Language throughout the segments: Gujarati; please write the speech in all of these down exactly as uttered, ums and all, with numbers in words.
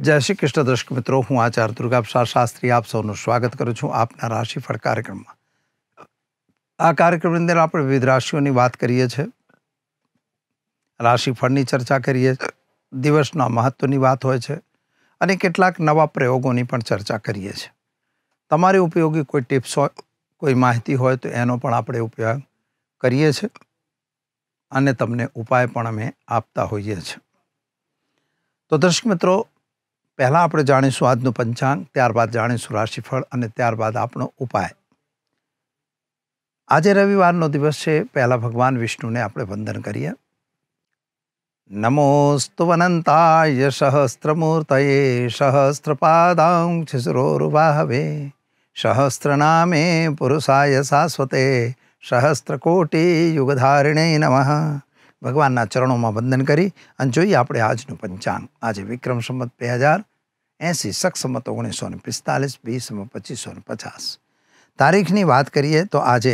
જય શ્રી કૃષ્ણ દર્શક મિત્રો, હું આચાર્ય દુર્ગાપ્રસાદ શાસ્ત્રી આપ સૌનું સ્વાગત કરું છું આપના રાશિફળ કાર્યક્રમમાં. આ કાર્યક્રમની અંદર આપણે વિવિધ રાશિઓની વાત કરીએ છીએ, રાશિફળની ચર્ચા કરીએ, દિવસના મહત્વની વાત હોય છે અને કેટલાક નવા પ્રયોગોની પણ ચર્ચા કરીએ છીએ. તમારે ઉપયોગી કોઈ ટિપ્સ હોય, કોઈ માહિતી હોય તો એનો પણ આપણે ઉપયોગ કરીએ છીએ અને તમને ઉપાય પણ અમે આપતા હોઈએ છીએ. તો દર્શક મિત્રો, પહેલાં આપણે જાણીશું આજનું પંચાંગ, ત્યારબાદ જાણીશું રાશિફળ અને ત્યારબાદ આપણો ઉપાય. આજે રવિવારનો દિવસ છે. પહેલાં ભગવાન વિષ્ણુને આપણે વંદન કરીએ. નમોસ્તુ અનંતાય સહસ્ત્રમૂર્તયે સહસ્ત્રપાદાંશ શિરોરુબાહવે સહસ્રનામે પુરુષાય શાશ્વતે સહસ્ત્રકોટિ યુગધારિણે નમઃ. ભગવાનના ચરણોમાં વંદન કરી અને જોઈએ આપણે આજનું પંચાંગ. આજે વિક્રમ સંવત બે હજાર એંસી, શક સંવત ઓગણીસો ને પિસ્તાલીસ, બીસમાં પચીસો ને પચાસ. તારીખની વાત કરીએ તો આજે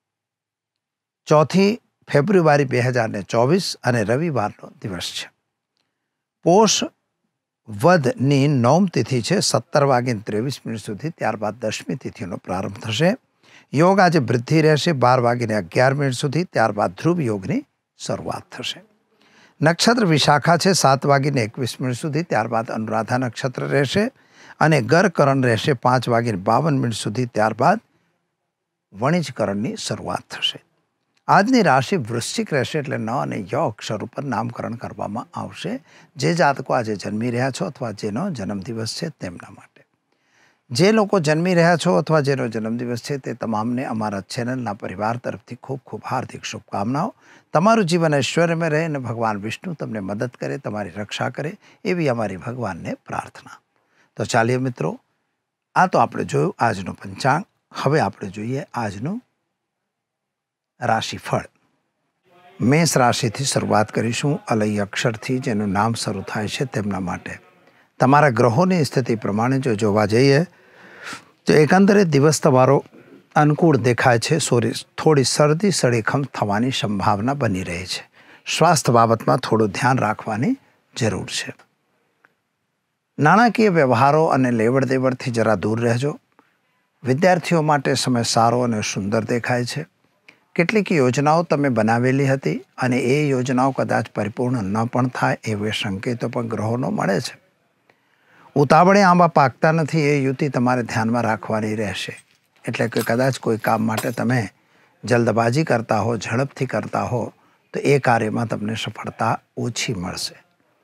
ચોથી ફેબ્રુઆરી બે હજાર ને ચોવીસ અને રવિવારનો દિવસ છે. પોષ વધની નવમ તિથિ છે, સત્તર વાગીને ત્રેવીસ મિનિટ સુધી. ત્યારબાદ દસમી તિથિનો પ્રારંભ થશે. યોગ આજે વૃદ્ધિ રહેશે બાર વાગીને અગિયાર મિનિટ સુધી. ત્યારબાદ ધ્રુવ યોગની શરૂઆત થશે. નક્ષત્ર વિશાખા છે, સાત વાગીને એકવીસ મિનિટ સુધી. ત્યારબાદ અનુરાધા નક્ષત્ર રહેશે અને ગરકરણ રહેશે પાંચ વાગીને બાવન મિનિટ સુધી. ત્યારબાદ વણિજકરણની શરૂઆત થશે. આજની રાશિ વૃશ્ચિક રહેશે, એટલે ન અને ય અક્ષર ઉપર નામકરણ કરવામાં આવશે. જે જાતકો આજે જન્મી રહ્યા છો અથવા જેનો જન્મદિવસ છે તેમના માટે. જે લોકો જન્મી રહ્યા છો અથવા જેનો જન્મદિવસ છે તે તમામને અમારા ચેનલના પરિવાર તરફથી ખૂબ ખૂબ હાર્દિક શુભકામનાઓ. તમારું જીવન ઐશ્વર્યમય રહે અને ભગવાન વિષ્ણુ તમને મદદ કરે, તમારી રક્ષા કરે, એવી અમારી ભગવાનને પ્રાર્થના. તો ચાલીએ મિત્રો, આ તો આપણે જોયું આજનું પંચાંગ. હવે આપણે જોઈએ આજનું રાશિફળ. મેષ રાશિથી શરૂઆત કરીશું. અલય અક્ષરથી જેનું નામ શરૂ થાય છે તેમના માટે. તમારા ગ્રહોની સ્થિતિ પ્રમાણે જો જોવા જઈએ તો એકંદરે દિવસ તમારો અનુકૂળ દેખાય છે. સોરી થોડી શરદી સળીખમ થવાની સંભાવના બની રહી છે. સ્વાસ્થ્ય બાબતમાં થોડું ધ્યાન રાખવાની જરૂર છે. નાણાકીય વ્યવહારો અને લેવડ દેવડથી જરા દૂર રહેજો. વિદ્યાર્થીઓ માટે સમય સારો અને સુંદર દેખાય છે. કેટલીક યોજનાઓ તમે બનાવેલી હતી અને એ યોજનાઓ કદાચ પરિપૂર્ણ ન પણ થાય એવા સંકેતો પણ ગ્રહોનો મળે છે. ઉતાવળે આંબા પાકતા નથી, એ યુતિ તમારે ધ્યાનમાં રાખવાની રહેશે. એટલે કે કદાચ કોઈ કામ માટે તમે જલ્દબાજી કરતા હો, ઝડપથી કરતા હો તો એ કાર્યમાં તમને સફળતા ઓછી મળશે.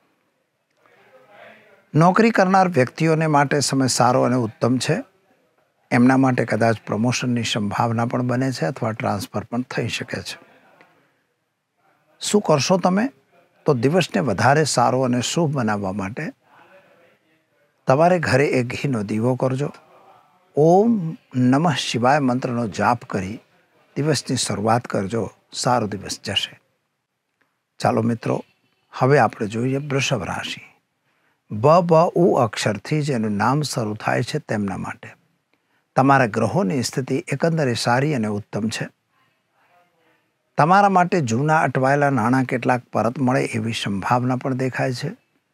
નોકરી કરનાર વ્યક્તિઓને માટે સમય સારો અને ઉત્તમ છે. એમના માટે કદાચ પ્રમોશનની સંભાવના પણ બને છે અથવા ટ્રાન્સફર પણ થઈ શકે છે. શું કરશો તમે? તો દિવસને વધારે સારો અને શુભ બનાવવા માટે તમારે ઘરે એક ઘીનો દીવો કરજો. ઓમ નમઃ શિવાય મંત્રનો જાપ કરી દિવસની શરૂઆત કરજો. સારો દિવસ જશે. ચાલો મિત્રો, હવે આપણે જોઈએ વૃષભ રાશિ. બ બ ઉ અક્ષરથી જેનું નામ શરૂ થાય છે તેમના માટે. તમારા ગ્રહોની સ્થિતિ એકંદરે સારી અને ઉત્તમ છે. તમારા માટે જૂના અટવાયેલા નાણાં કેટલાક પરત મળે એવી સંભાવના પણ દેખાય છે.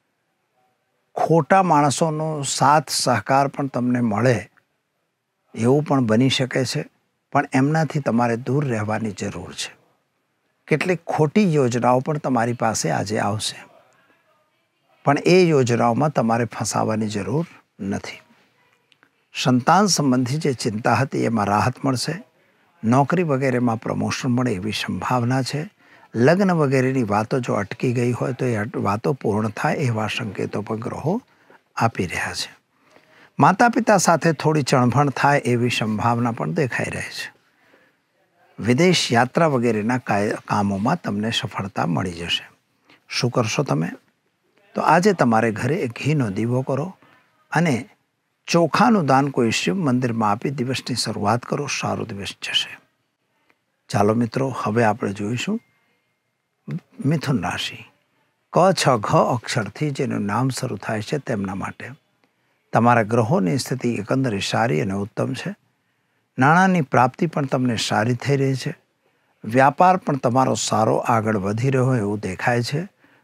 ખોટા માણસોનો સાથ સહકાર પણ તમને મળે એવું પણ બની શકે છે, પણ એમનાથી તમારે દૂર રહેવાની જરૂર છે. કેટલીક ખોટી યોજનાઓ પણ તમારી પાસે આજે આવશે, પણ એ યોજનાઓમાં તમારે ફસાવાની જરૂર નથી. સંતાન સંબંધી જે ચિંતા હતી એમાં રાહત મળશે. નોકરી વગેરેમાં પ્રમોશન મળે એવી સંભાવના છે. લગ્ન વગેરેની વાતો જો અટકી ગઈ હોય તો એ વાતો પૂર્ણ થાય એવા સંકેતો પણ ગ્રહો આપી રહ્યા છે. માતા પિતા સાથે થોડી ચણભણ થાય એવી સંભાવના પણ દેખાઈ રહી છે. વિદેશ યાત્રા વગેરેના કામોમાં તમને સફળતા મળી જશે. શું કરશો તમે? તો આજે તમારે ઘરે એક ઘીનો દીવો કરો અને ચોખાનું દાન કોઈ શિવ મંદિરમાં આપી દિવસની શરૂઆત કરો. સારો દિવસ જશે. ચાલો મિત્રો, હવે આપણે જોઈશું મિથુન રાશિ. ક છ ઘ અક્ષરથી જેનું નામ શરૂ થાય છે તેમના માટે. તમારા ગ્રહોની સ્થિતિ એકંદરે સારી અને ઉત્તમ છે. નાણાંની પ્રાપ્તિ પણ તમને સારી થઈ રહી છે. વ્યાપાર પણ તમારો સારો આગળ વધી રહ્યો એવું દેખાય છે.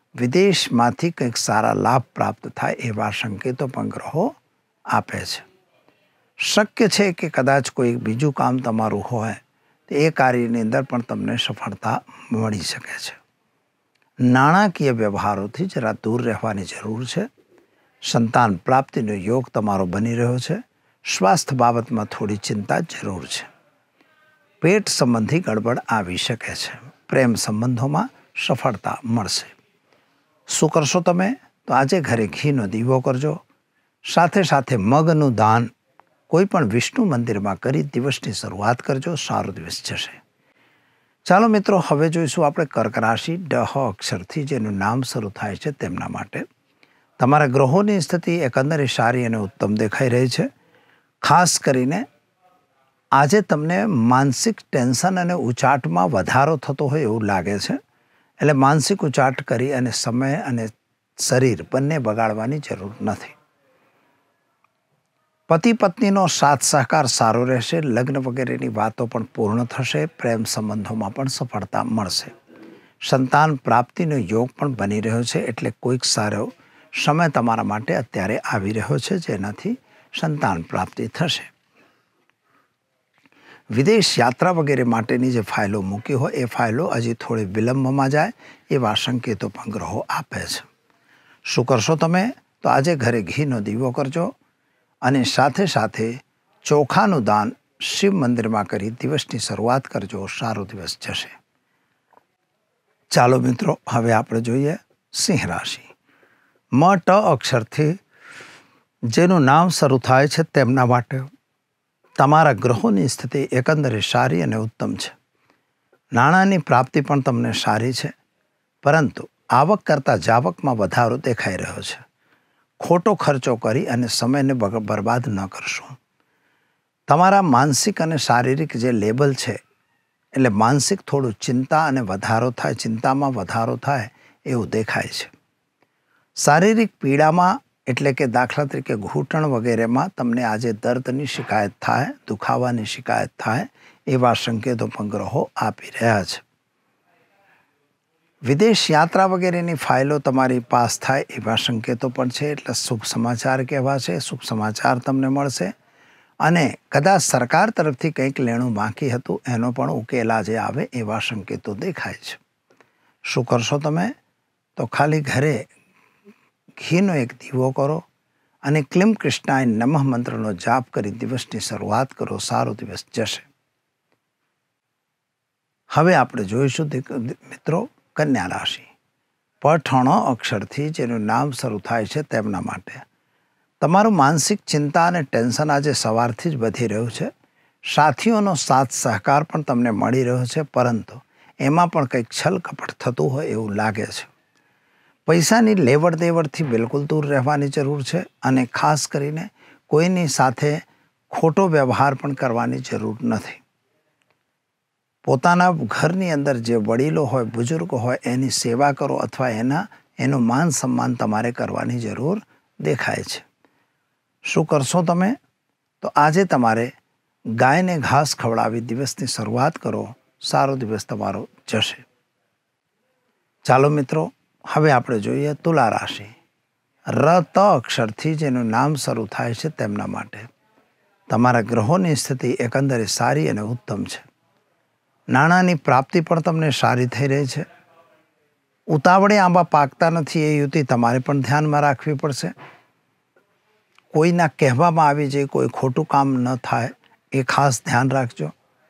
વિદેશમાંથી કંઈક સારા લાભ પ્રાપ્ત થાય એવા સંકેતો પણ ગ્રહો આપે છે. શક્ય છે કે કદાચ કોઈ બીજું કામ તમારું હોય તો એ કાર્યની અંદર પણ તમને સફળતા મળી શકે છે. નાણાકીય વ્યવહારોથી જરા દૂર રહેવાની જરૂર છે. સંતાન પ્રાપ્તિનો યોગ તમારો બની રહ્યો છે. સ્વાસ્થ્ય બાબતમાં થોડી ચિંતા જરૂર છે. પેટ સંબંધી ગડબડ આવી શકે છે. પ્રેમ સંબંધોમાં સફળતા મળશે. શું કરશો તમે? તો આજે ઘરે ઘીનો દીવો કરજો. સાથે સાથે મગનું દાન કોઈ પણ વિષ્ણુ મંદિરમાં કરી દિવસની શરૂઆત કરજો. સારો દિવસ જશે. ચાલો મિત્રો, હવે જોઈશું આપણે કર્ક રાશિ ડ અક્ષરથી જેનું નામ શરૂ થાય છે તેમના માટે. તમારા ગ્રહોની સ્થિતિ એકંદરે સારી અને ઉત્તમ દેખાઈ રહી છે. ખાસ કરીને આજે તમને માનસિક ટેન્શન અને ઉચાટમાં વધારો થતો હોય એવું લાગે છે. એટલે માનસિક ઉચાટ કરી અને સમય અને શરીર બંને બગાડવાની જરૂર નથી. પતિ પત્નીનો સાથ સહકાર સારો રહેશે. લગ્ન વગેરેની વાતો પણ પૂર્ણ થશે. પ્રેમ સંબંધોમાં પણ સફળતા મળશે. સંતાન પ્રાપ્તિનો યોગ પણ બની રહ્યો છે. એટલે કોઈક સારો સમય તમારા માટે અત્યારે આવી રહ્યો છે જેનાથી સંતાન પ્રાપ્તિ થશે. વિદેશ યાત્રા વગેરે માટેની જે ફાઇલો મૂકી હોય એ ફાઇલો હજી થોડી વિલંબમાં જાય એવા સંકેતો પણ ગ્રહો આપે છે. શું કરશો તમે? તો આજે ઘરે ઘીનો દીવો કરજો અને સાથે સાથે ચોખાનું દાન શિવ મંદિરમાં કરી દિવસની શરૂઆત કરજો. સારો દિવસ જશે. ચાલો મિત્રો, હવે આપણે જોઈએ સિંહ રાશિ. મ ટ અક્ષરથી જેનું નામ શરૂ થાય છે તેમના માટે તમારા ગ્રહોની સ્થિતિ એકંદરે સારી અને ઉત્તમ છે. નાણાંની પ્રાપ્તિ પણ તમને સારી છે, પરંતુ આવક કરતાં જાવકમાં વધારો દેખાઈ રહ્યો છે. ખોટો ખર્ચો કરી અને સમયને બરબાદ ન કરશો. તમારા માનસિક અને શારીરિક જે લેવલ છે એટલે માનસિક થોડું ચિંતા અને વધારો થાય ચિંતામાં વધારો થાય એવું દેખાય છે. શારીરિક પીડામાં એટલે કે દાખલા તરીકે ઘૂંટણ વગેરેમાં તમને આજે દર્દની શિકાયત થાય, દુખાવાની શિકાયત થાય એવા સંકેતો પણ ગ્રહો આપી રહ્યા છે. વિદેશ યાત્રા વગેરેની ફાઇલો તમારી પાસ થાય એવા સંકેતો પણ છે. એટલે શુભ સમાચાર કહેવાશે. શુભ સમાચાર તમને મળશે અને કદાચ સરકાર તરફથી કંઈક લેણું બાકી હતું એનો પણ ઉકેલ આજે આવે એવા સંકેતો દેખાય છે. શું કરશો તમે? તો ખાલી ઘરે ઘીનો એક દીવો કરો અને ક્લીમ કૃષ્ણાય નમઃ મંત્રનો જાપ કરી દિવસની શરૂઆત કરો. સારો દિવસ જશે. હવે આપણે જોઈશું મિત્રો કન્યા રાશિ. પઠણ અક્ષરથી જેનું નામ શરૂ થાય છે તેમના માટે તમારું માનસિક ચિંતા અને ટેન્શન આજે સવારથી જ વધી રહ્યું છે. સાથીઓનો સાથ સહકાર પણ તમને મળી રહ્યો છે, પરંતુ એમાં પણ કંઈક છલ કપટ થતું હોય એવું લાગે છે. પૈસાની લેવડ દેવડથી બિલકુલ દૂર રહેવાની જરૂર છે અને ખાસ કરીને કોઈની સાથે ખોટો વ્યવહાર પણ કરવાની જરૂર નથી. પોતાના ઘરની અંદર જે વડીલો હોય, બુઝુર્ગ હોય એની સેવા કરો અથવા એના એનું માન સન્માન તમારે કરવાની જરૂર દેખાય છે. શું કરશો તમે? તો આજે તમારે ગાયને ઘાસ ખવડાવી દિવસની શરૂઆત કરો. સારો દિવસ તમારો જશે. ચાલો મિત્રો, હવે આપણે જોઈએ તુલા રાશિ. ર ત અક્ષરથી જેનું નામ શરૂ થાય છે તેમના માટે તમારા ગ્રહોની સ્થિતિ એકંદરે સારી અને ઉત્તમ છે. નાણાંની પ્રાપ્તિ પણ તમને સારી થઈ રહી છે. ઉતાવળે આંબા પાકતા નથી એ યુતિ તમારે પણ ધ્યાનમાં રાખવી પડશે. કોઈના કહેવામાં આવી જાય કોઈ ખોટું કામ ન થાય એ ખાસ ધ્યાન રાખજો.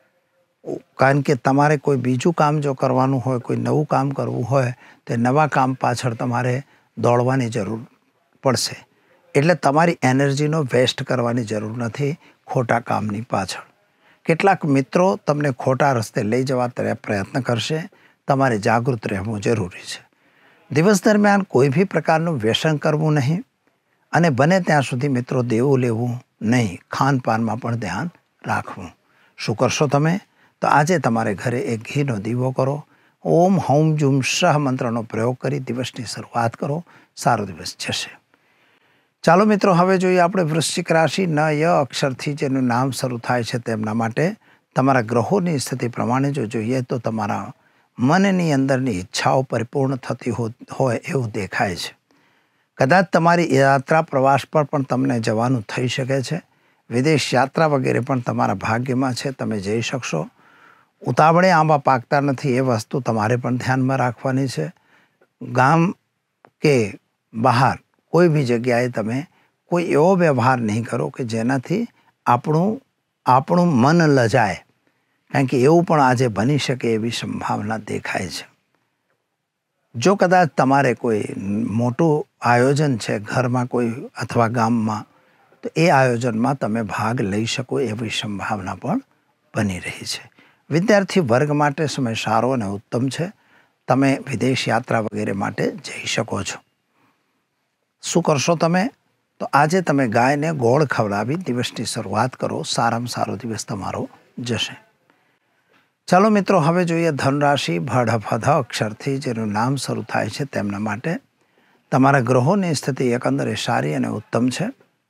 કારણ કે તમારે કોઈ બીજું કામ જો કરવાનું હોય, કોઈ નવું કામ કરવું હોય તો નવા કામ પાછળ તમારે દોડવાની જરૂર પડશે. એટલે તમારી એનર્જીનો વેસ્ટ કરવાની જરૂર નથી ખોટા કામની પાછળ. કેટલાક મિત્રો તમને ખોટા રસ્તે લઈ જવા પ્રયત્ન કરશે. તમારે જાગૃત રહેવું જરૂરી છે. દિવસ દરમિયાન કોઈ બી પ્રકારનું વ્યસન કરવું નહીં અને બને ત્યાં સુધી મિત્રો દેવું લેવું નહીં. ખાનપાનમાં પણ ધ્યાન રાખવું. શું કરશો તમે? તો આજે તમારે ઘરે એક ઘીનો દીવો કરો. ઓમ હૌમ જુમ સહ મંત્રનો પ્રયોગ કરી દિવસની શરૂઆત કરો. સારો દિવસ જશે. ચાલો મિત્રો, હવે જોઈએ આપણે વૃશ્ચિક રાશિ. ન ય અક્ષરથી જેનું નામ શરૂ થાય છે તેમના માટે તમારા ગ્રહોની સ્થિતિ પ્રમાણે જો જોઈએ તો તમારા મનની અંદરની ઈચ્છાઓ પરિપૂર્ણ થતી હોય એવું દેખાય છે. કદાચ તમારી યાત્રા પ્રવાસ પર પણ તમને જવાનું થઈ શકે છે. વિદેશ યાત્રા વગેરે પણ તમારા ભાગ્યમાં છે, તમે જઈ શકશો. ઉતાવળે આંબા પાકતા નથી એ વસ્તુ તમારે પણ ધ્યાનમાં રાખવાની છે. ગામ કે બહાર કોઈ બી જગ્યાએ તમે કોઈ એવો વ્યવહાર નહીં કરો કે જેનાથી આપણું આપણું મન લજાય, કારણ કે એવું પણ આજે બની શકે એવી સંભાવના દેખાય છે. જો કદાચ તમારે કોઈ મોટું આયોજન છે ઘરમાં કોઈ અથવા ગામમાં, તો એ આયોજનમાં તમે ભાગ લઈ શકો એવી સંભાવના પણ બની રહી છે. વિદ્યાર્થી વર્ગ માટે સમય સારો અને ઉત્તમ છે. તમે વિદેશ યાત્રા વગેરે માટે જઈ શકો છો. શું કરશો તમે? તો આજે તમે ગાયને ગોળ ખવડાવી દિવસની શરૂઆત કરો. સારામાં સારો દિવસ તમારો જશે. ચાલો મિત્રો, હવે જોઈએ ધનરાશિ. ભડભધ અક્ષરથી જેનું નામ શરૂ થાય છે તેમના માટે તમારા ગ્રહોની સ્થિતિ એકંદરે સારી અને ઉત્તમ છે.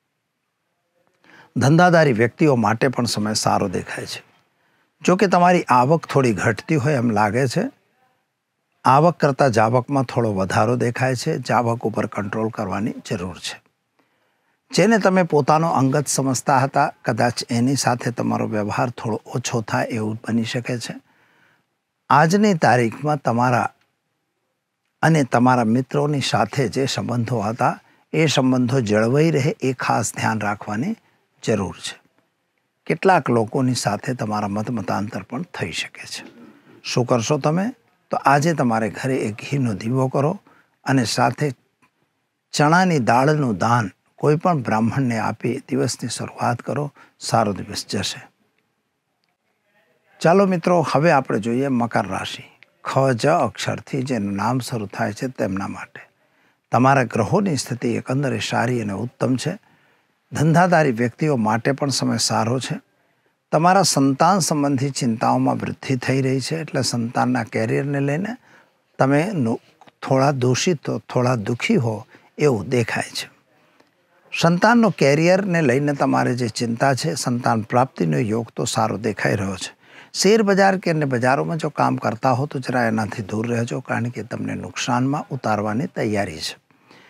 ધંધાદારી વ્યક્તિઓ માટે પણ સમય સારો દેખાય છે. જો કે તમારી આવક થોડી ઘટતી હોય એમ લાગે છે. આવક કરતાં જાવકમાં થોડો વધારો દેખાય છે. જાવક ઉપર કંટ્રોલ કરવાની જરૂર છે. જેને તમે પોતાનો અંગત સમજતા હતા, કદાચ એની સાથે તમારો વ્યવહાર થોડો ઓછો થાય એવું બની શકે છે. આજની તારીખમાં તમારા અને તમારા મિત્રોની સાથે જે સંબંધો હતા એ સંબંધો જળવાઈ રહે એ ખાસ ધ્યાન રાખવાની જરૂર છે. કેટલાક લોકોની સાથે તમારા મત મતાંતર પણ થઈ શકે છે. શું કરશો તમે? તો આજે તમારે ઘરે એક ઘીનો દીવો કરો અને સાથે ચણાની દાળનું દાન કોઈ પણ બ્રાહ્મણને આપી દિવસની શરૂઆત કરો. સારો દિવસ જશે. ચાલો મિત્રો, હવે આપણે જોઈએ મકર રાશિ. ખ જ અક્ષરથી જેનું નામ શરૂ થાય છે તેમના માટે તમારા ગ્રહોની સ્થિતિ એકંદરે સારી અને ઉત્તમ છે. ધંધાદારી વ્યક્તિઓ માટે પણ સમય સારો છે. તમારા સંતાન સંબંધી ચિંતાઓમાં વૃદ્ધિ થઈ રહી છે, એટલે સંતાનના કેરિયરને લઈને તમે થોડા દોષિત થોડા દુઃખી હો એવું દેખાય છે. સંતાનનો કેરિયરને લઈને તમારે જે ચિંતા છે, સંતાન પ્રાપ્તિનો યોગ તો સારો દેખાઈ રહ્યો છે. શેર બજાર કે અન્ય બજારોમાં જો કામ કરતા હો તો જરા એનાથી દૂર રહેજો, કારણ કે તમને નુકસાનમાં ઉતારવાની તૈયારી છે.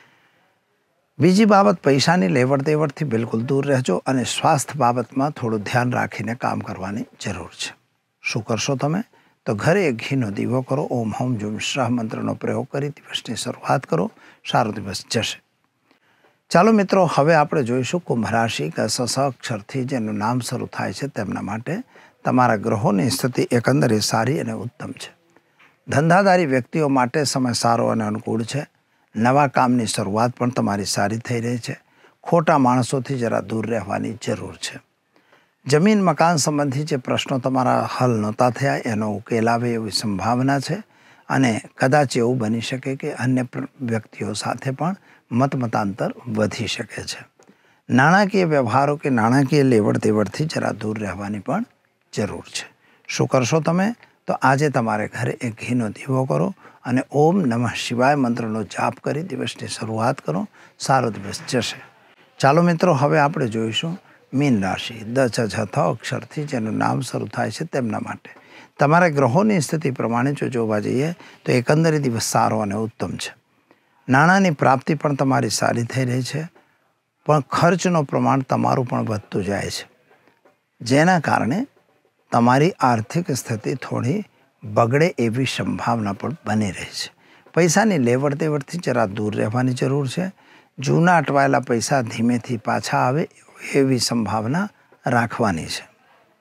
બીજી બાબત, પૈસાની લેવડ દેવડથી બિલકુલ દૂર રહેજો અને સ્વાસ્થ્ય બાબતમાં થોડું ધ્યાન રાખીને કામ કરવાની જરૂર છે. શું કરશો તમે? તો ઘરે એક ઘીનો દીવો કરો. ઓમ હમ જુમ શ્રાહ મંત્રનો પ્રયોગ કરી દિવસની શરૂઆત કરો. સારો દિવસ જશે. ચાલો મિત્રો, હવે આપણે જોઈશું કુંભ રાશિ. સ અક્ષરથી જેનું નામ શરૂ થાય છે તેમના માટે તમારા ગ્રહોની સ્થિતિ એકંદરે સારી અને ઉત્તમ છે. ધંધાદારી વ્યક્તિઓ માટે સમય સારો અને અનુકૂળ છે. નવા કામની શરૂઆત પણ તમારી સારી થઈ રહી છે. ખોટા માણસોથી જરા દૂર રહેવાની જરૂર છે. જમીન મકાન સંબંધી જે પ્રશ્નો તમારા હલ નહોતા થયા એનો ઉકેલ આવે એવી સંભાવના છે. અને કદાચ એવું બની શકે કે અન્ય વ્યક્તિઓ સાથે પણ મત મતાંતર વધી શકે છે. નાણાકીય વ્યવહારો કે નાણાકીય લેવડ દેવડથી જરા દૂર રહેવાની પણ જરૂર છે. શું કરશો તમે? તો આજે તમારે ઘરે એક ઘીનો દીવો કરો અને ઓમ નમઃ શિવાય મંત્રનો જાપ કરી દિવસની શરૂઆત કરો. સારો દિવસ જશે. ચાલો મિત્રો, હવે આપણે જોઈશું મીન રાશિ. દ છ છ અક્ષરથી જેનું નામ શરૂ થાય છે તેમના માટે તમારા ગ્રહોની સ્થિતિ પ્રમાણે જો જોવા જઈએ તો એકંદરે દિવસ સારો અને ઉત્તમ છે. નાણાંની પ્રાપ્તિ પણ તમારી સારી થઈ રહી છે, પણ ખર્ચનું પ્રમાણ તમારું પણ વધતું જાય છે, જેના કારણે તમારી આર્થિક સ્થિતિ થોડી બગડે એવી સંભાવના પણ બની રહી છે. પૈસાની લેવડ દેવડથી જરા દૂર રહેવાની જરૂર છે. જૂના અટવાયેલા પૈસા ધીમેથી પાછા આવે એવી સંભાવના રાખવાની છે,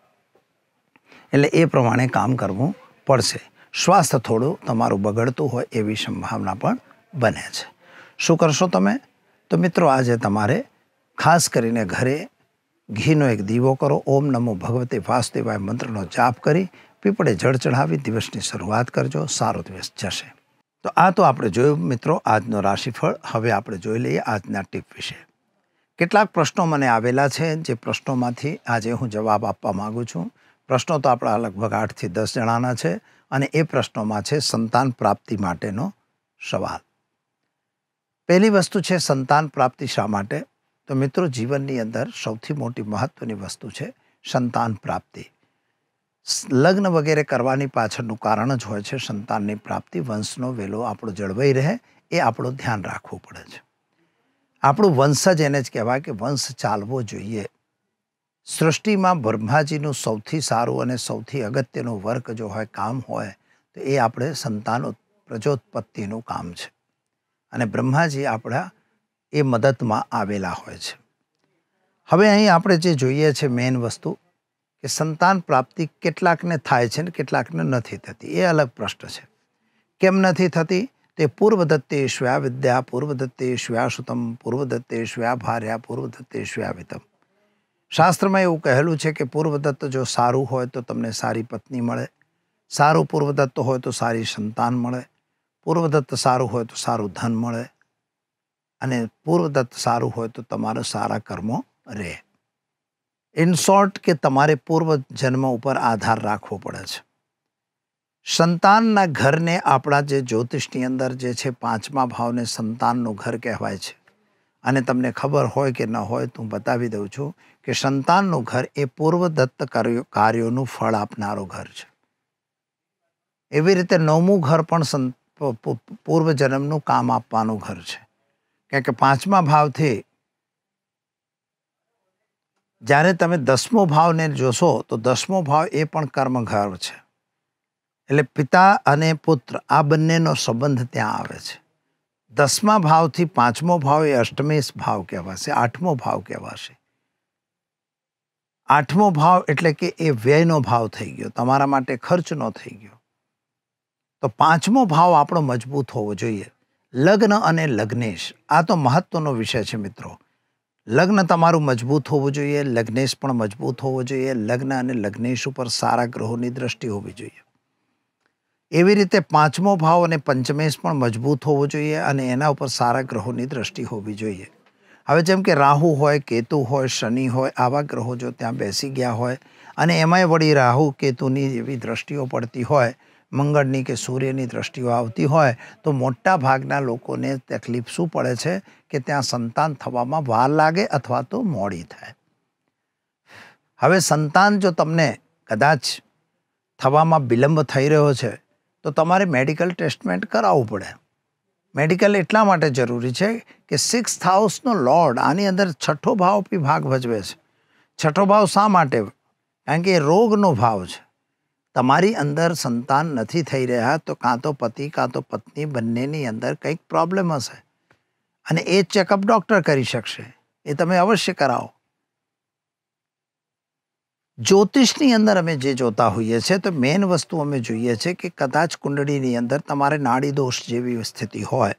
એટલે એ પ્રમાણે કામ કરવું પડશે. સ્વાસ્થ્ય થોડું તમારું બગડતું હોય એવી સંભાવના પણ બને છે. શું કરશો તમે? તો મિત્રો, આજે તમારે ખાસ કરીને ઘરે ઘીનો એક દીવો કરો. ઓમ નમો ભગવતે વાસુદેવાય મંત્રનો જાપ કરી પીપળે જળ ચઢાવી દિવસની શરૂઆત કરજો. સારો દિવસ જશે. તો આ તો આપણે જોયું મિત્રો આજનો રાશિફળ. હવે આપણે જોઈ લઈએ આજના ટીપ વિશે. કેટલાક પ્રશ્નો મને આવેલા છે, જે પ્રશ્નોમાંથી આજે હું જવાબ આપવા માગું છું. પ્રશ્નો તો આપણા લગભગ આઠથી દસ જણાના છે અને એ પ્રશ્નોમાં છે સંતાન પ્રાપ્તિ માટેનો સવાલ. પહેલી વસ્તુ છે સંતાન પ્રાપ્તિ શા માટે? તો મિત્રો, જીવનની અંદર સૌથી મોટી મહત્વની વસ્તુ છે સંતાન પ્રાપ્તિ. લગ્ન વગેરે કરવાની પાછળનું કારણ જ હોય છે સંતાનની પ્રાપ્તિ. વંશનો વેલો આપણો જળવાઈ રહે એ આપણું ધ્યાન રાખવું પડે છે. આપણું વંશ જ એને જ કહેવાય કે વંશ ચાલવો જોઈએ. સૃષ્ટિમાં બ્રહ્માજીનું સૌથી સારું અને સૌથી અગત્યનું વર્ક જો હોય, કામ હોય, તો એ આપણે સંતાનો પ્રજોત્પત્તિનું કામ છે. અને બ્રહ્માજી આપણા એ મદદમાં આવેલા હોય છે. હવે અહીં આપણે જે જોઈએ છે મેઇન વસ્તુ કે સંતાન પ્રાપ્તિ કેટલાકને થાય છે ને કેટલાકને નથી થતી. એ અલગ પ્રશ્ન છે. કેમ નથી થતી? તે પૂર્વદત્તે શ્વ્યા વિદ્યા, પૂર્વદત્તે શ્વ્યા સુતમ, પૂર્વદત્તે શ્વ્યા ભાર્યા, પૂર્વદત્તે શ્વ્યા વિતમ. શાસ્ત્રમાં એવું કહેલું છે કે પૂર્વદત્ત જો સારું હોય તો તમને સારી પત્ની મળે, સારું પૂર્વદત્ત હોય તો સારી સંતાન મળે, પૂર્વદત્ત સારું હોય તો સારું ધન મળે, અને પૂર્વદત્ત સારું હોય તો તમારા સારા કર્મો રહે. ઇન શોર્ટ કે તમારે પૂર્વ જન્મ ઉપર આધાર રાખવો પડે છે. સંતાનના ઘરને આપણા જે જ્યોતિષની અંદર જે છે પાંચમા ભાવને સંતાનનું ઘર કહેવાય છે. અને તમને ખબર હોય કે ન હોય તો હું બતાવી દઉં છું કે સંતાનનું ઘર એ પૂર્વદત્ત કાર્યોનું ફળ આપનારું ઘર છે. એવી રીતે નવમું ઘર પણ પૂર્વજન્મનું કામ આપવાનું ઘર છે. કારણ કે પાંચમા ભાવથી જ્યારે તમે દસમો ભાવને જોશો તો દસમો ભાવ એ પણ કર્મ ઘર છે. એટલે પિતા અને પુત્ર આ બંનેનો સંબંધ ત્યાં આવે છે. દસમા ભાવથી પાંચમો ભાવ એ અષ્ટમેશ ભાવ કહેવાશે, આઠમો ભાવ કહેવાશે. આઠમો ભાવ એટલે કે એ વ્યયનો ભાવ થઈ ગયો, તમારા માટે ખર્ચનો થઈ ગયો. તો પાંચમો ભાવ આપણો મજબૂત હોવો જોઈએ. લગ્ન અને લગ્નેશ આ તો મહત્વનો વિષય છે મિત્રો. લગ્ન તમારું મજબૂત હોવું જોઈએ, લગ્નેશ પણ મજબૂત હોવો જોઈએ. લગ્ન અને લગ્નેશ ઉપર સારા ગ્રહોની દ્રષ્ટિ હોવી જોઈએ. એવી રીતે પાંચમો ભાવ અને પંચમેશ પણ મજબૂત હોવો જોઈએ અને એના ઉપર સારા ગ્રહોની દ્રષ્ટિ હોવી જોઈએ. હવે જેમ કે રાહુ હોય, કેતુ હોય, શનિ હોય, આવા ગ્રહો જો ત્યાં બેસી ગયા હોય અને એમાંય વળી રાહુ કેતુની એવી દ્રષ્ટિઓ પડતી હોય, મંગળની કે સૂર્યની દ્રષ્ટિઓ આવતી હોય, તો મોટા ભાગના લોકોને તકલીફ શું પડે છે કે ત્યાં સંતાન થવામાં વાર લાગે અથવા તો મોડી થાય. હવે સંતાન જો તમને કદાચ થવામાં વિલંબ થઈ રહ્યો છે તો તમારે મેડિકલ ટેસ્ટમેન્ટ કરાવવું પડે. મેડિકલ એટલા માટે જરૂરી છે કે સિક્સ હાઉસનો લોર્ડ આની અંદર છઠ્ઠો ભાવ બી ભાગ ભજવે છે. છઠ્ઠો ભાવ શા માટે? કારણ કે એ રોગનો ભાવ છે. તમારી અંદર સંતાન નથી થઈ રહ્યા તો કાં તો પતિ કાં તો પત્ની બંનેની અંદર કંઈક પ્રોબ્લેમ હશે અને એ ચેકઅપ ડૉક્ટર કરી શકશે. એ તમે અવશ્ય કરાવો. જ્યોતિષની અંદર અમે જે જોતા હોઈએ છીએ તો મેઇન વસ્તુ અમે જોઈએ છે કે કદાચ કુંડળીની અંદર તમારે નાડી દોષ જેવી સ્થિતિ હોય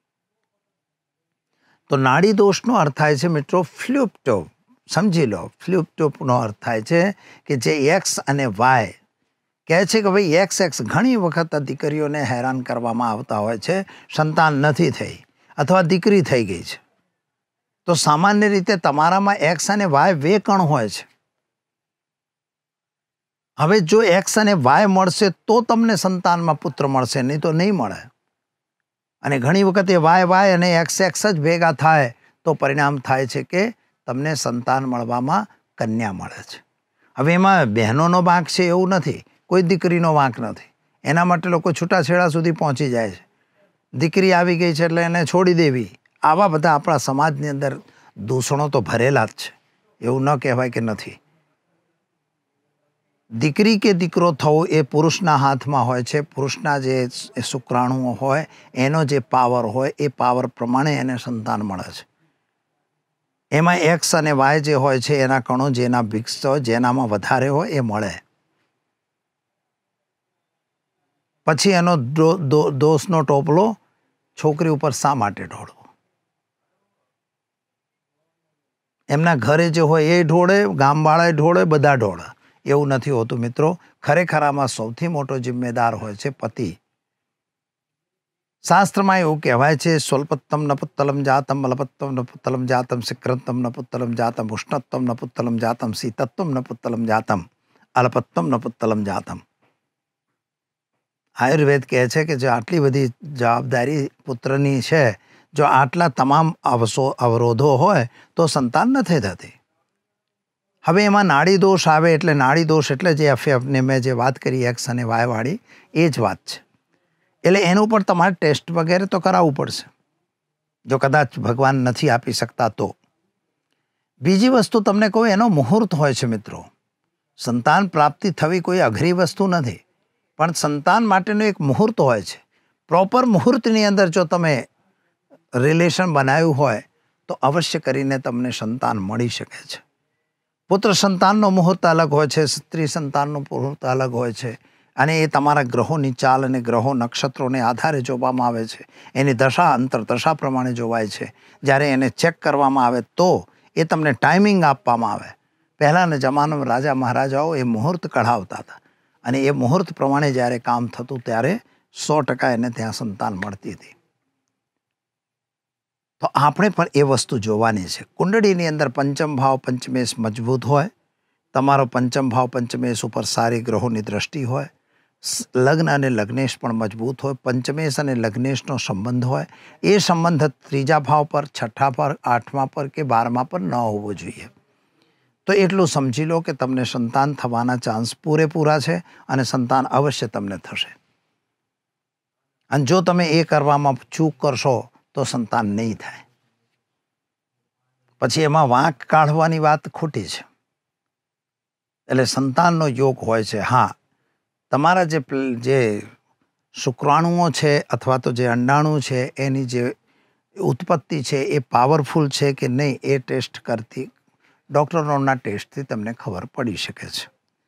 તો નાડી દોષનો અર્થ થાય છે મિત્રો ફ્લ્યુપ્ટો. સમજી લો, ફ્લ્યુપ્ટોનો અર્થ થાય છે કે જે એક્સ અને વાય કહે છે કે ભાઈ એક્સ એક્સ ઘણી વખત દીકરીઓને હેરાન કરવામાં આવતા હોય છે, સંતાન નથી થઈ અથવા દીકરી થઈ ગઈ છે. તો સામાન્ય રીતે તમારામાં એક્સ અને વાય બે કણ હોય છે. હવે જો એક્સ અને વાય મળશે તો તમને સંતાનમાં પુત્ર મળશે, નહીં તો નહીં મળે. અને ઘણી વખત એ વાય વાય અને એક્સ એક્સ જ ભેગા થાય તો પરિણામ થાય છે કે તમને સંતાન મળવામાં કન્યા મળે છે. હવે એમાં બહેનોનો વાંક છે એવું નથી, કોઈ દીકરીનો વાંક નથી. એના માટે લોકો છૂટાછેડા સુધી પહોંચી જાય છે. દીકરી આવી ગઈ છે એટલે એને છોડી દેવી. આવા બધા આપણા સમાજની અંદર દૂષણો તો ભરેલા જ છે, એવું ન કહેવાય કે નથી. દીકરી કે દીકરો થવો એ પુરુષના હાથમાં હોય છે. પુરુષના જે શુક્રાણુઓ હોય એનો જે પાવર હોય એ પાવર પ્રમાણે એને સંતાન મળે છે. એમાં એક્સ અને વાય જે હોય છે એના કણો જેના ભિક્ષ હોય, જેનામાં વધારે હોય એ મળે. પછી એનો દોષનો ટોપલો છોકરી ઉપર શા માટે ઢોળવો? એમના ઘરે જે હોય એ ઢોળે, ગામવાળા ઢોળે, બધા ઢોળે. એવું નથી હોતું મિત્રો. ખરેખર આમાં સૌથી મોટો જિમ્મેદાર હોય છે પતિ. શાસ્ત્રમાં એવું કહેવાય છે સ્વલ્પત્તમ નપુત્તલમ જાતમ, અલ્પત્તમ નપુત્તલમ જાતમ, શીઘ્રત્તમ નપુત્તલમ જાતમ, ઉષ્ણત્તમ નપુત્તલમ જાતમ, શીતત્તમ નપુત્તલમ જાતમ, અલ્પત્તમ નપુત્તલમ જાતમ. આયુર્વેદ કહે છે કે જો આટલી બધી જવાબદારી પુત્રની છે, જો આટલા તમામ અવસો અવરોધો હોય તો સંતાન નથી થતી. હવે એમાં નાડી દોષ આવે એટલે નાડી દોષ એટલે જે એફને મેં જે વાત કરી એક્સ અને વાય વાળી એ જ વાત છે. એટલે એનું પણ તમારે ટેસ્ટ વગેરે તો કરાવવું પડશે જો કદાચ ભગવાન નથી આપી શકતા તો. બીજી વસ્તુ તમને કહું, એનો મુહૂર્ત હોય છે મિત્રો. સંતાન પ્રાપ્તિ થવી કોઈ અઘરી વસ્તુ નથી, પણ સંતાન માટેનો એક મુહૂર્ત હોય છે. પ્રોપર મુહૂર્તની અંદર જો તમે રિલેશન બનાવ્યું હોય તો અવશ્ય કરીને તમને સંતાન મળી શકે છે. પુત્ર સંતાનનો મુહૂર્ત અલગ હોય છે, સ્ત્રી સંતાનનો મુહૂર્ત અલગ હોય છે, અને એ તમારા ગ્રહોની ચાલ અને ગ્રહો નક્ષત્રોને આધારે જોવામાં આવે છે. એની દશા અંતર દશા પ્રમાણે જોવાય છે. જ્યારે એને ચેક કરવામાં આવે તો એ તમને ટાઈમિંગ આપવામાં આવે. પહેલાંના જમાનામાં રાજા મહારાજાઓ એ મુહૂર્ત કઢાવતા હતા, અને એ મુહૂર્ત પ્રમાણે જ્યારે કામ થતું ત્યારે સો ટકા એને ત્યાં સંતાન મળતી હતી. તો આપણે પણ એ વસ્તુ જોવાની છે. કુંડળીની અંદર પંચમ ભાવ પંચમેશ મજબૂત હોય, તમારો પંચમ ભાવ પંચમેશ ઉપર સારી ગ્રહોની દ્રષ્ટિ હોય, લગ્ન અને લગ્નેશ પણ મજબૂત હોય, પંચમેશ અને લગ્નેશનો સંબંધ હોય, એ સંબંધ ત્રીજા ભાવ પર, છઠ્ઠા પર, આઠમા પર કે બારમા પર ન હોવો જોઈએ. તો એટલું સમજી લો કે તમને સંતાન થવાના ચાન્સ પૂરેપૂરા છે, અને સંતાન અવશ્ય તમને થશે. અને જો તમે એ કરવામાં ચૂક કરશો તો સંતાન નહીં થાય. પછી એમાં વાંક કાઢવાની વાત ખોટી છે. એટલે સંતાનનો યોગ હોય છે. હા, તમારા જે જે શુક્રાણુઓ છે અથવા તો જે અંડાણુ છે એની જે ઉત્પત્તિ છે એ પાવરફુલ છે કે નહીં એ ટેસ્ટ કરતી ડૉક્ટરોના ટેસ્ટથી તમને ખબર પડી શકે છે.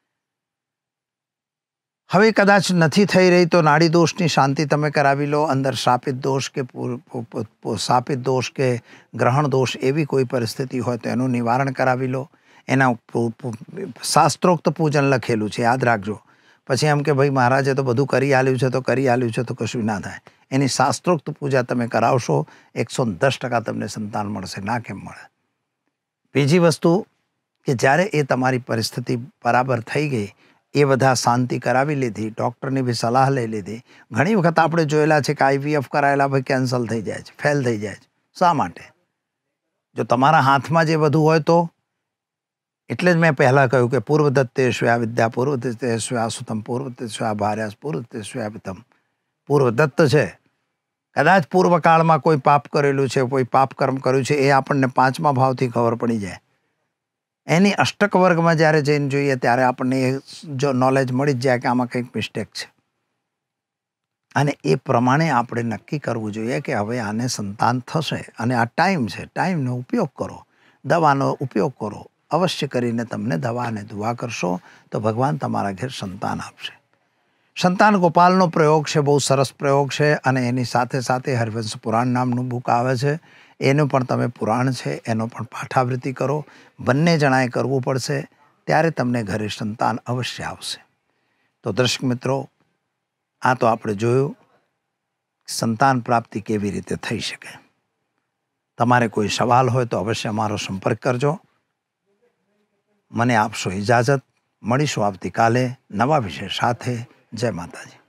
હવે કદાચ નથી થઈ રહી તો નાડી દોષની શાંતિ તમે કરાવી લો. અંદર શાપિત દોષ કે શાપિત દોષ કે ગ્રહણ દોષ એવી કોઈ પરિસ્થિતિ હોય તો એનું નિવારણ કરાવી લો. એના શાસ્ત્રોક્ત પૂજન લખેલું છે, યાદ રાખજો. પછી એમ કે ભાઈ મહારાજે તો બધું કરી આલ્યું છે તો કરી આલ્યું છે તો કશું ના થાય. એની શાસ્ત્રોક્ત પૂજા તમે કરાવશો, એકસો દસ ટકા તમને સંતાન મળશે. ના કેમ મળે? બીજી વસ્તુ કે જ્યારે એ તમારી પરિસ્થિતિ બરાબર થઈ ગઈ, એ બધા શાંતિ કરાવી લીધી, ડૉક્ટરની બી સલાહ લઈ લીધી. ઘણી વખત આપણે જોયેલા છે કે આઈવીએફ કરાયેલા ભાઈ કેન્સલ થઈ જાય છે, ફેલ થઈ જાય છે. શા માટે? જો તમારા હાથમાં જે બધું હોય તો. એટલે જ મેં પહેલાં કહ્યું કે પૂર્વદત્તે સ્વયા વિદ્યા, પૂર્વદત્તે સ્વયા સુતમ, પૂર્વદત્તે સ્વયા ભાર્યાસ, પૂર્વદત્તે સ્વયા પિતમ. પૂર્વદત્ત છે. કદાચ પૂર્વકાળમાં કોઈ પાપ કરેલું છે, કોઈ પાપ કર્મ કર્યું છે, એ આપણને પાંચમા ભાવથી ખબર પડી જાય. એની અષ્ટક વર્ગમાં જ્યારે જઈને જોઈએ ત્યારે આપણને એ જો નોલેજ મળી જ જાય કે આમાં કંઈક મિસ્ટેક છે. અને એ પ્રમાણે આપણે નક્કી કરવું જોઈએ કે હવે આને સંતાન થશે, અને આ ટાઈમ છે, ટાઈમનો ઉપયોગ કરો, દવાનો ઉપયોગ કરો. અવશ્ય કરીને તમને દવા અને દુઆ કરશો તો ભગવાન તમારા ઘેર સંતાન આપશે. સંતાન ગોપાલનો પ્રયોગ છે, બહુ સરસ પ્રયોગ છે. અને એની સાથે સાથે હરિવંશ પુરાણ નામનું બુક આવે છે, એનું પણ તમે પુરાણ છે એનો પણ પાઠાવૃત્તિ કરો. બંને જણાએ કરવું પડશે, ત્યારે તમને ઘરે સંતાન અવશ્ય આવશે. તો દર્શક મિત્રો, આ તો આપણે જોયું સંતાન પ્રાપ્તિ કેવી રીતે થઈ શકે. તમારે કોઈ સવાલ હોય તો અવશ્ય અમારો સંપર્ક કરજો. મને આપશો ઇજાજત. મળીશું આવતીકાલે નવા વિષય સાથે. જય માતાજી.